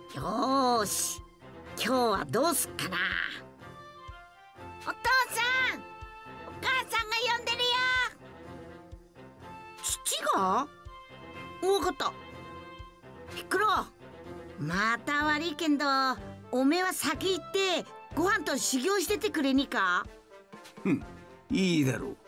よーし、今日はどうすっかな。お父さん、お母さんが呼んでるよ。父が？分かった。ピッコロ、また悪いけんど、おめえは先行ってご飯と修行しててくれにか。 うん、いいだろう。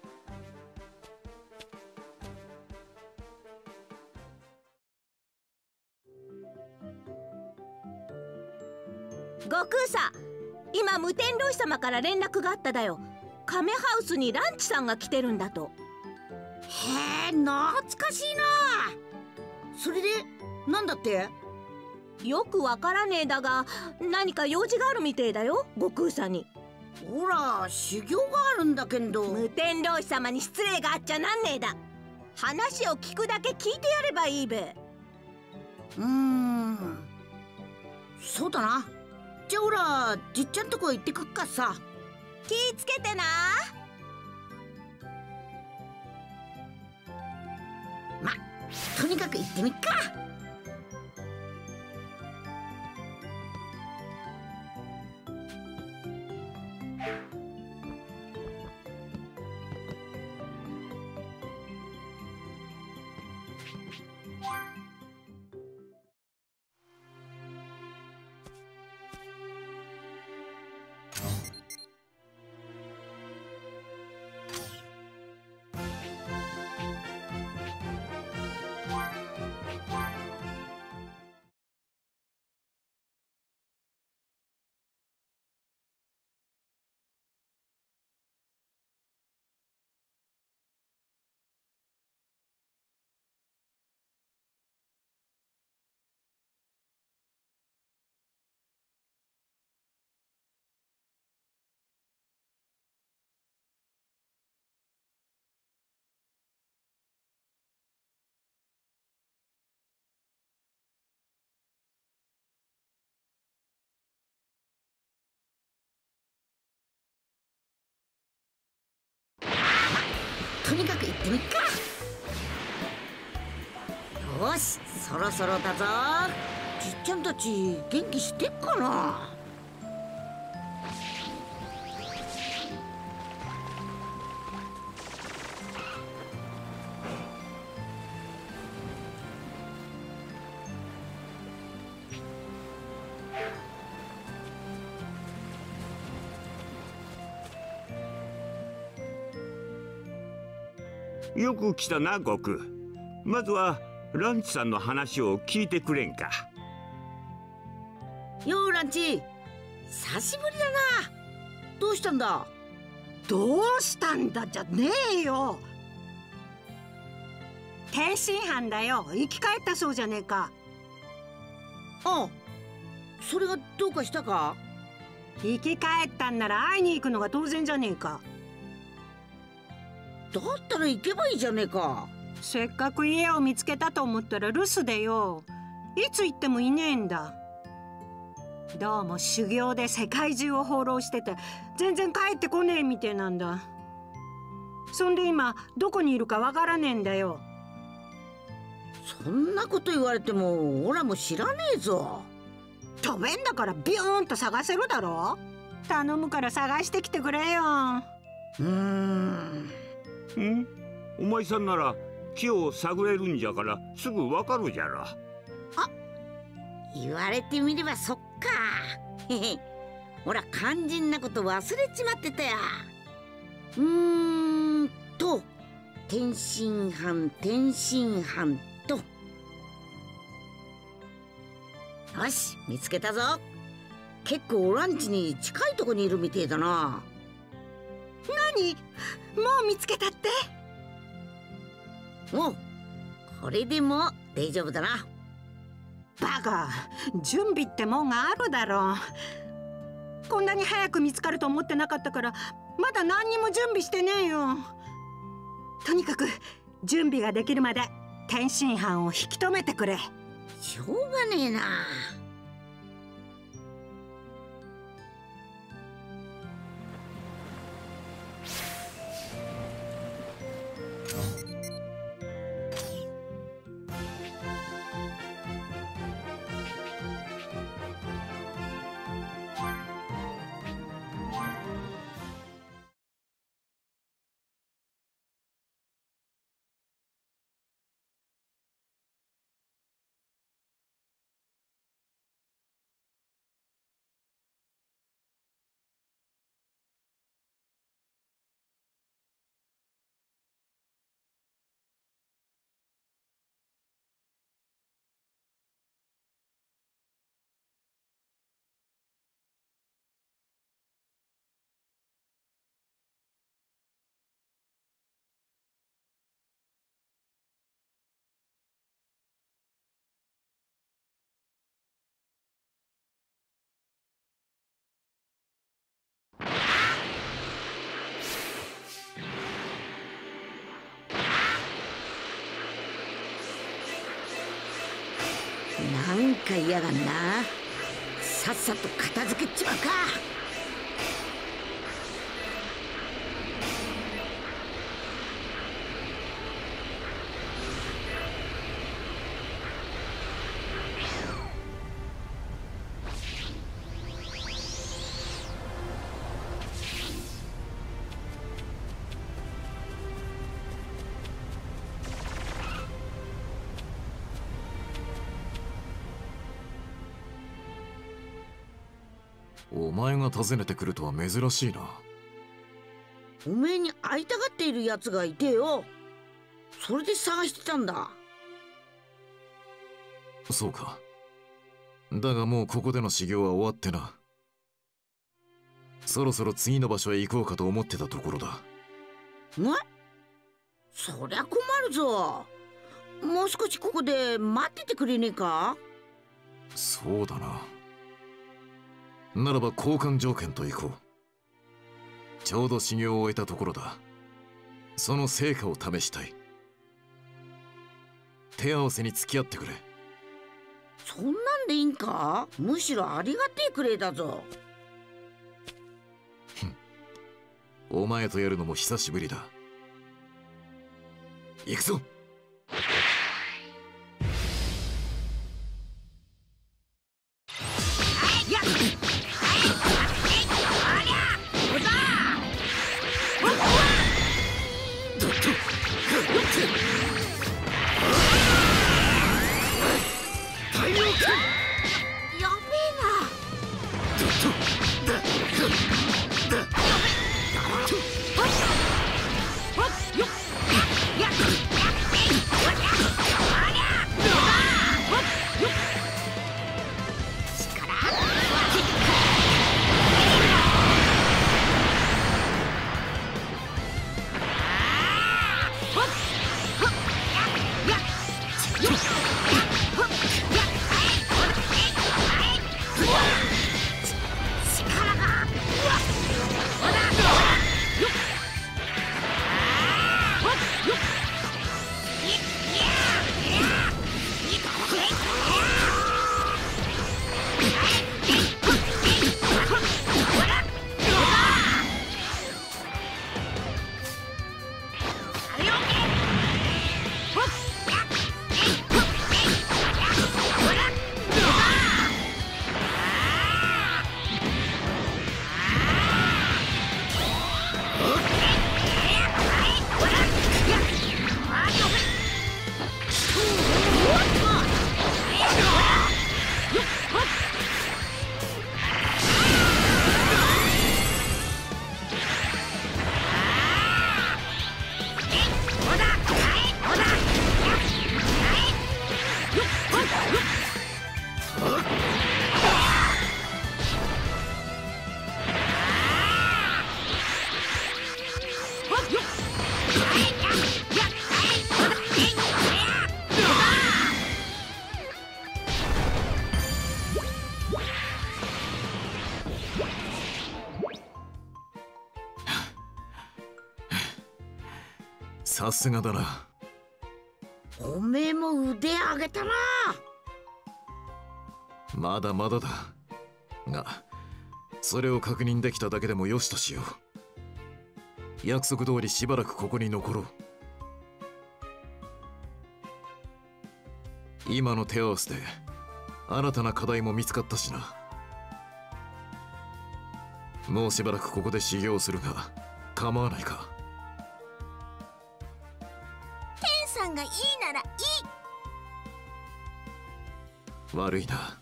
悟空さ、今無天老師様から連絡があっただよ。亀ハウスにランチさんが来てるんだと。 へえ、懐かしいな。それでなんだって？ よくわからねえだが、何か用事があるみてえだよ、悟空さんに。 ほら、修行があるんだけど。 無天老師様に失礼があっちゃなんねえだ。話を聞くだけ聞いてやればいいべ。 そうだな。じゃあほら、じっちゃんとこ行ってくっかさ。 気ぃつけてな。 ま、とにかく行ってみっか。とにかく行ってみっか。よし、そろそろだぞ。じっちゃんたち元気してっかな。 よく来たな、悟空。まずはランチさんの話を聞いてくれんか。 ようランチ、久しぶりだな。どうしたんだ？ どうしたんだじゃねえよ。天津飯だよ。生き返ったそうじゃねえか。 ああ、それがどうかしたか？ 生き返ったんなら会いに行くのが当然じゃねえか。 だったら行けばいいじゃねえか。 せっかく家を見つけたと思ったら留守でよ。いつ行ってもいねえんだ。どうも修行で世界中を放浪してて全然帰ってこねえみてえなんだ。そんで今どこにいるかわからねえんだよ。 そんなこと言われてもオラも知らねえぞ。 飛べんだからビューンと探せるだろ。頼むから探してきてくれよ。 お前さんなら木を探れるんじゃからすぐわかるじゃろ。 あ、言われてみればそっか。へへ、ほら肝心なこと忘れちまってたや。天津飯と。よし、見つけたぞ。結構ランチに近いとこにいるみてえだな。 何？もう見つけたって？ おう、これでも大丈夫だな。 バカ、準備ってもんがあるだろう。こんなに早く見つかると思ってなかったからまだ何にも準備してねえよ。とにかく準備ができるまで天津飯を引き止めてくれ。 しょうがねえな。 なんか嫌がんな。さっさと片付けちまうか。 お前が訪ねてくるとは珍しいな。 おめえに会いたがっているやつがいてよ。それで探してたんだ。 そうか。だがもうここでの修行は終わってな。そろそろ次の場所へ行こうかと思ってたところだ。 そりゃ困るぞ。もう少しここで待っててくれねえか。 そうだな。ならば交換条件と行こう。ちょうど修行を終えたところだ。その成果を試したい。手合わせに付き合ってくれ。 そんなんでいいんか。むしろありがてえくれだぞ。 お前とやるのも久しぶりだ。行くぞ。さすがだな。 おめえも腕上げたな。 まだまだだが、それを確認できただけでもよしとしよう。約束通りしばらくここに残ろう。今の手合わせで新たな課題も見つかったしな。もうしばらくここで修行するが構わないか。 天さんがいいならいい。 悪いな。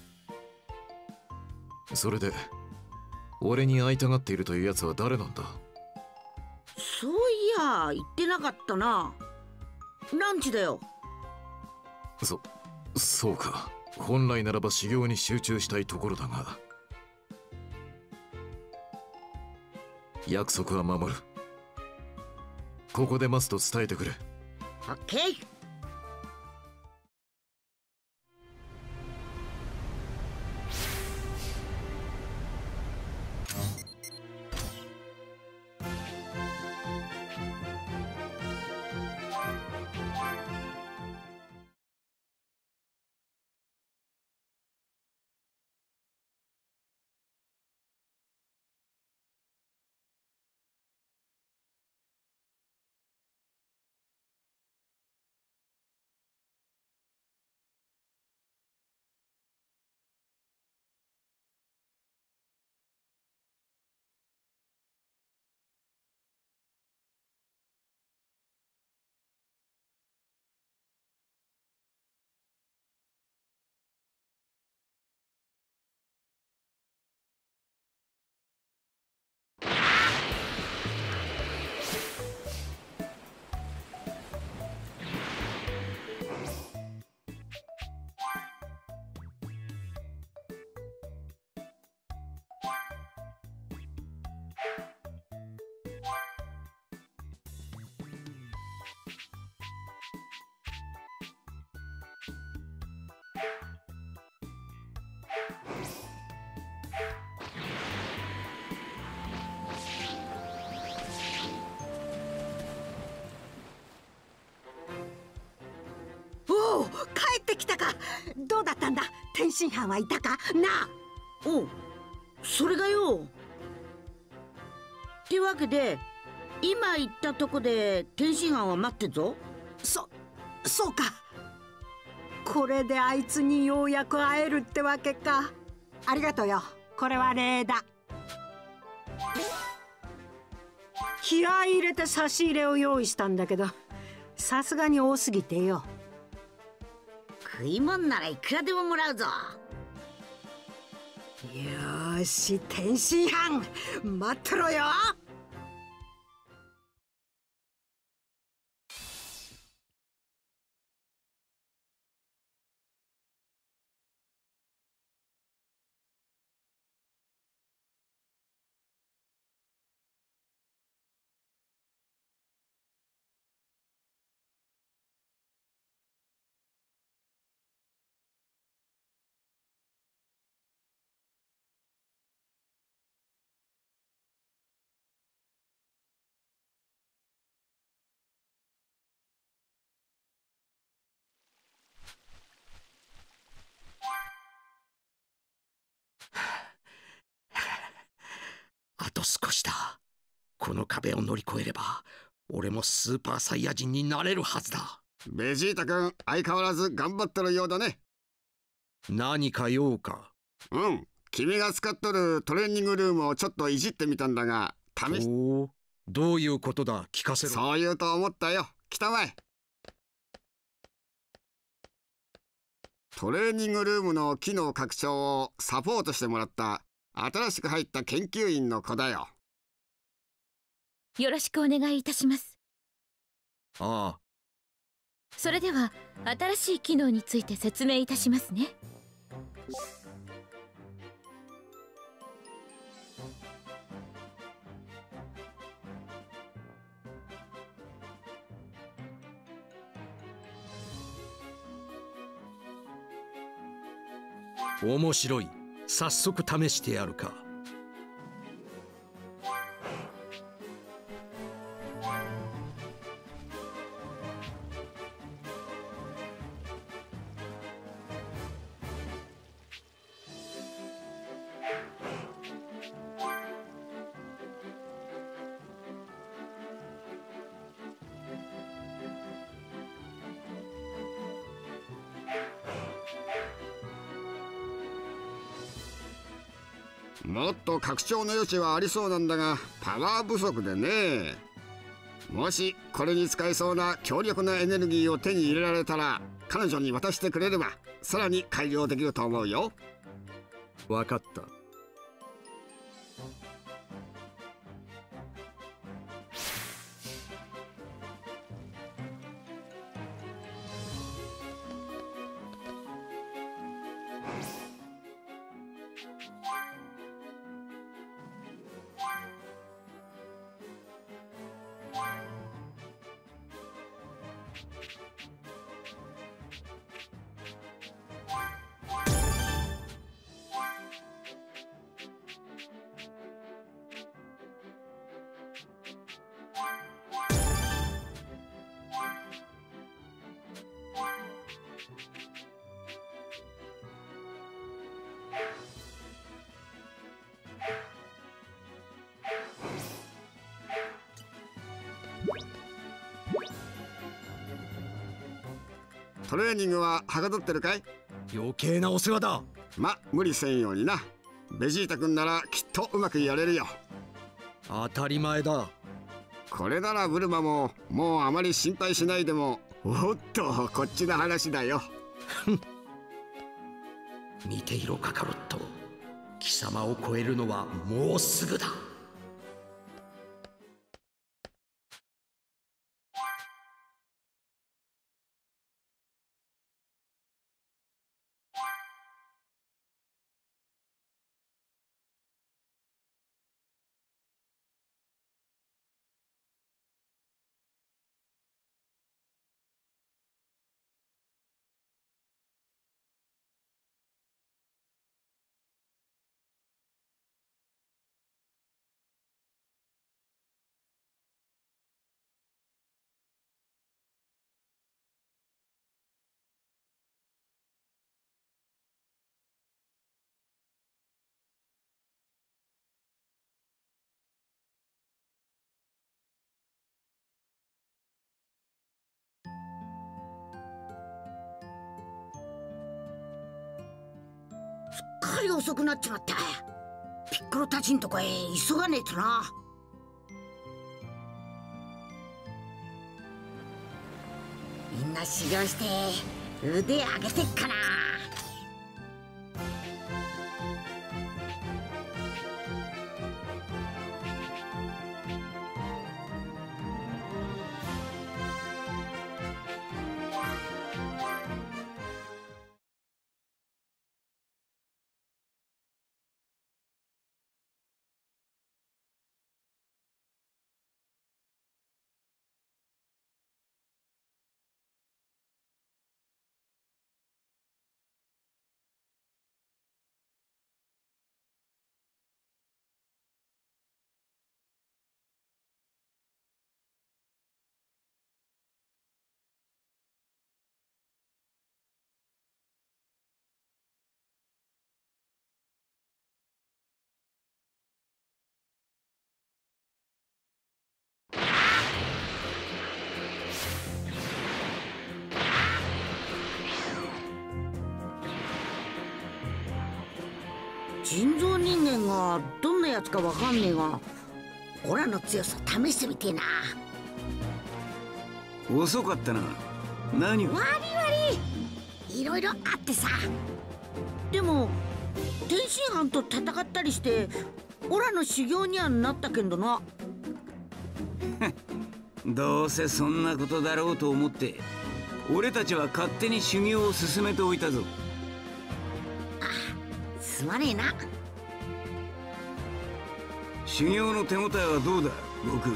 それで俺に会いたがっているというやつは誰なんだ。 そういや言ってなかったな。ランチだよ。 そうか。本来ならば修行に集中したいところだが、約束は守る。ここで待つと伝えてくれ。 オッケー。 そうだったんだ。天津飯はいたかな。 おう、それがよ。ってわけで今言ったとこで天津飯は待ってんぞ。 そうか。これであいつにようやく会えるってわけか。ありがとうよ。これは礼だ。気合い入れて差し入れを用意したんだけど、さすがに多すぎてよ。 食いもんならいくらでももらうぞ。 よーし、天津飯待ってろよ。 あと少しだ。この壁を乗り越えれば俺もスーパーサイヤ人になれるはずだ。 ベジータ君、相変わらず頑張ってるようだね。 何か用か？ うん、君が使っとるトレーニングルームをちょっといじってみたんだが、試し。 おお、どういうことだ？聞かせろ。 そう言うと思ったよ。来たまえ。トレーニングルームの機能拡張をサポートしてもらった新しく入った研究員の子だよ。 よろしくお願いいたします。 ああ。 それでは新しい機能について説明いたしますね。 面白い。早速試してやるか。 もっと拡張の余地はありそうなんだが、パワー不足でね。もしこれに使えそうな強力なエネルギーを手に入れられたら、彼女に渡してくれればさらに改良できると思うよ。 わかった。 トレーニングははかどってるかい？ 余計なお世話だ。 無理せんようにな。ベジータ君ならきっとうまくやれるよ。 当たり前だ。 これならブルマももうあまり心配しないでも。おっと、こっちの話だよ。 見ていろカカロット。貴様を超えるのはもうすぐだ。 っかり遅くなっちまった。ピッコロたちんとこへ急がねえとな。みんな修行して腕上げてっかな。人造人間がどんなやつかわかんねえが、オラの強さ試してみてえな。 遅かったな。何を。 悪いいろいろあってさ。でも天津飯と戦ったりしてオラの修行にはなったけんどな。 どうせそんなことだろうと思って俺たちは勝手に修行を進めておいたぞ。 すまねえな。 修行の手応えはどうだ悟空。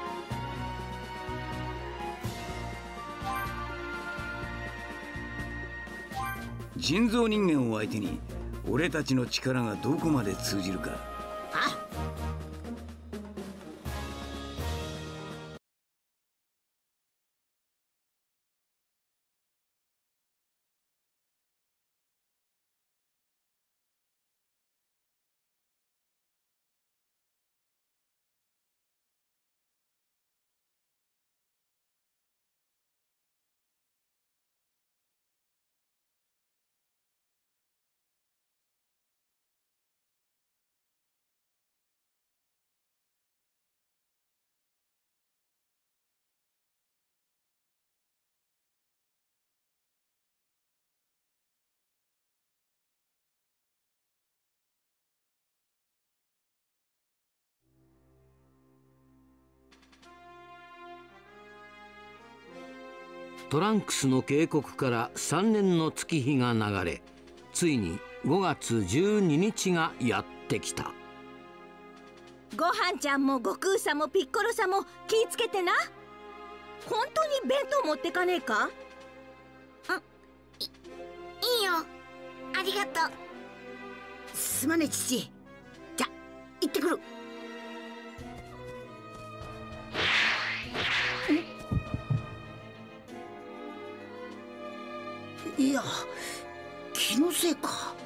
人造人間を相手に俺たちの力がどこまで通じるか。 トランクスの警告から3年の月日が流れ、ついに5月12日がやってきた。 ごはんちゃんも悟空さんもピッコロさんも気ぃつけてな。本当に弁当持ってかねえか。 いいよ、ありがとう。すまねえ父。じゃ行ってくる。いや、気のせいか。